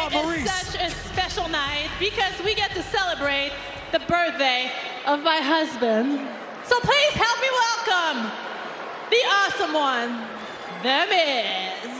about Maurice? Tonight is such a special night because we get to celebrate the birthday of my husband. So please help me welcome the awesome one, The Miz.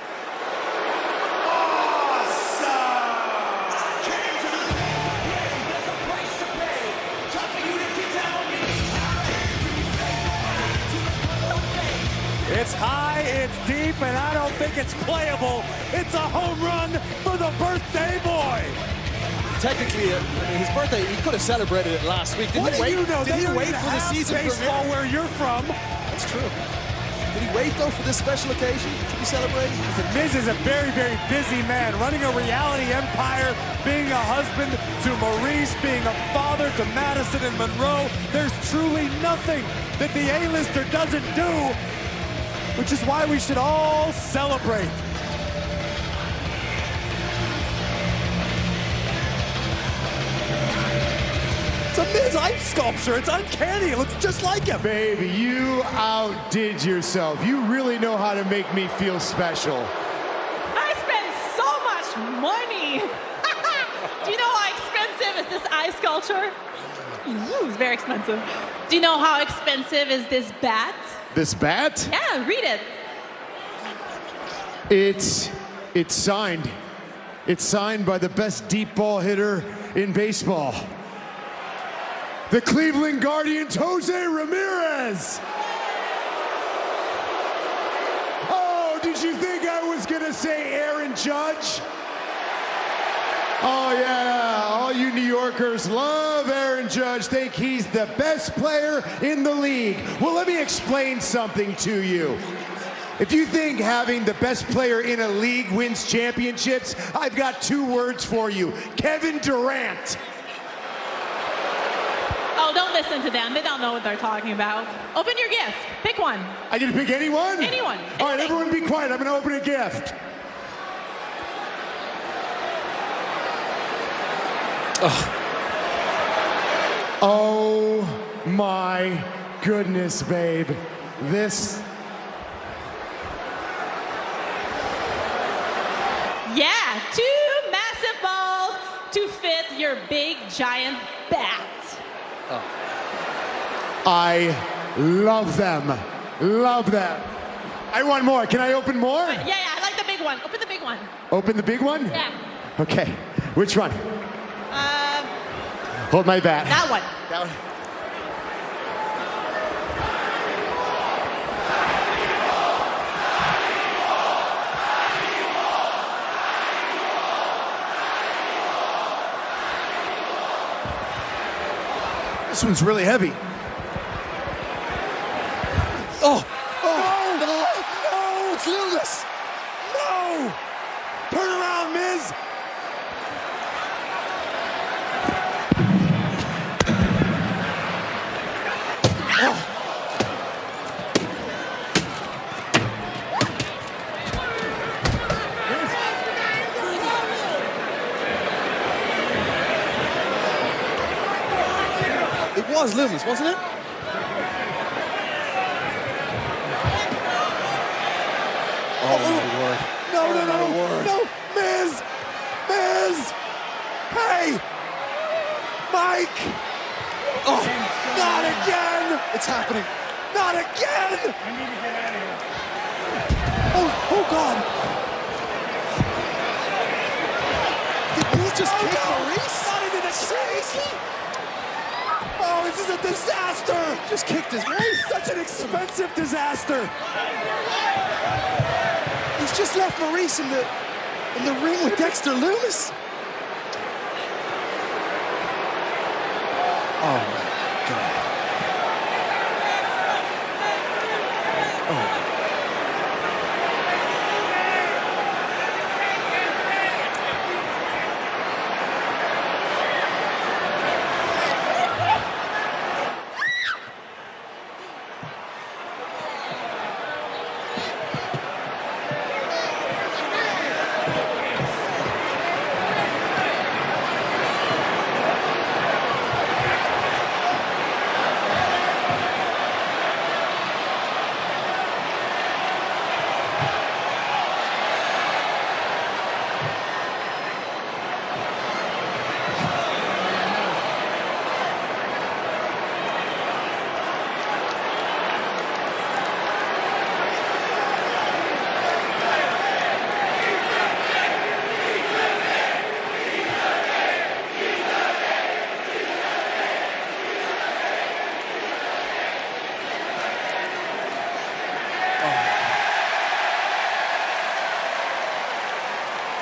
It's high, it's deep, and I don't think it's playable. It's a home run for the birthday boy. Technically, his birthday, he could have celebrated it last week. What do you know? Did he wait for the season baseball where you're from? That's true. Did he wait, though, for this special occasion to be celebrated? The Miz is a very, very busy man, running a reality empire, being a husband to Maurice, being a father to Madison and Monroe. There's truly nothing that the A-lister doesn't do, which is why we should all celebrate. It's a Miz ice sculpture. It's uncanny. It looks just like him. Baby, you outdid yourself. You really know how to make me feel special. I spent so much money. Do you know how expensive is this ice sculpture? Ooh, it's very expensive. Do you know how expensive is this bat? This bat? Yeah, read it. It's signed. It's signed by the best deep ball hitter in baseball. The Cleveland Guardians, Jose Ramirez. Oh, did you think I was gonna say Aaron Judge? Oh yeah, all you New Yorkers love Aaron Judge, think he's the best player in the league. Well, let me explain something to you. If you think having the best player in a league wins championships, I've got two words for you: Kevin Durant. Oh, don't listen to them. They don't know what they're talking about. Open your gift. Pick one. I get to pick anyone? Anyone. All right, everyone be quiet. I'm gonna open a gift. Oh my goodness, babe. This. Yeah, 2 massive balls to fit your big giant bat. I love them. Love them. I want more. Can I open more? Yeah, I like the big one. Open the big one. Open the big one? Yeah. Okay. Which one? Hold my bat. That one. That one. This one's really heavy. Oh! No, it's Lumis. No! Turn around, Miz. It was Lumis, wasn't it? Oh, my word. No, Miz! Hey! Mike! Oh, Not again! it's happening. Not again! I need to get out of here. Oh God! Did Miz just kick Maurice? Not into the crazy! Oh, this is a disaster! Just kicked his wife. Such an expensive disaster! He's just left Maurice in the ring with Dexter Lumis. Oh my God. Oh.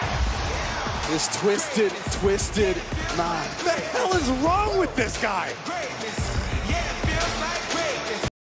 This twisted mind. What the hell is wrong with this guy?